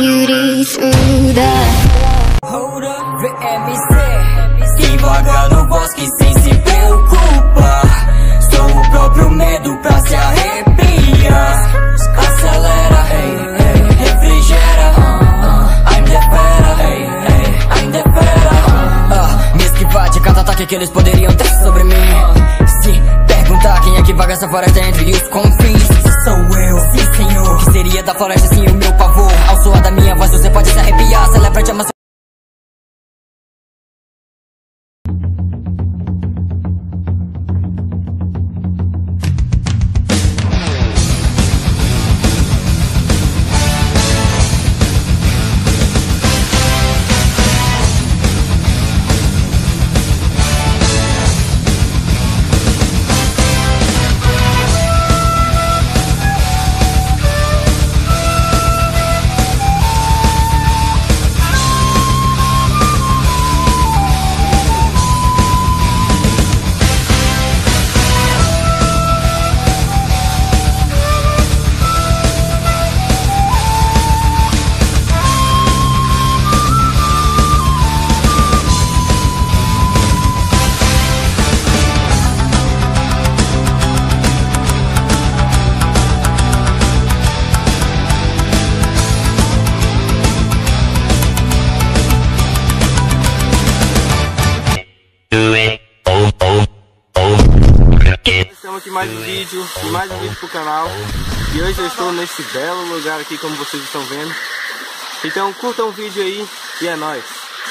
beauty through the. Hold up, VMC. Quem vaga no bosque sem se preocupar. Sou o próprio medo pra se arrepiar. Acelera, refrigera. I'm the fera, I'm the fera. Me esquivar de cada ataque que eles poderiam ter sobre mim. Se perguntar quem é que vaga essa floresta entre os confins, sou eu, sim senhor. Que seria da floresta sem o meu pavor? Ao soar da minha voz você pode se arrepiar. Celebra de amação. Estamos aqui mais um vídeo pro canal. E hoje eu estou nesse belo lugar aqui, como vocês estão vendo. Então curtam o vídeo aí e é nóis.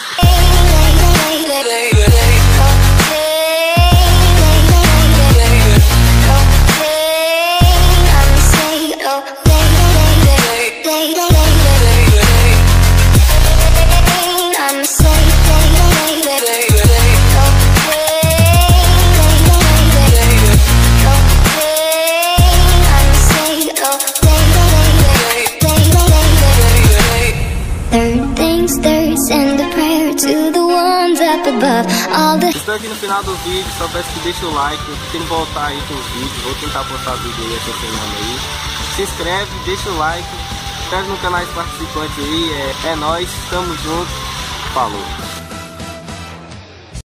Estou aqui no final do vídeo, só peço que deixe o like, eu pretendo voltar aí com os vídeos, vou tentar postar vídeo aí essa semana aí. Se inscreve, deixa o like, inscreve no canal participantes aí, é nóis, tamo junto, falou!